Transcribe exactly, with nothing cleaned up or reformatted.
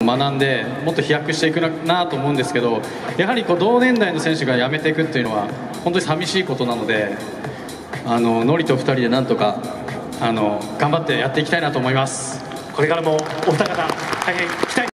学んでもっと飛躍していくなと思うんですけど、やはりこう同年代の選手が辞めていくっていうのは本当に寂しいことなので、あのノリとふたりでなんとかあの頑張ってやっていきたいなと思います。 これからもお二方大変期待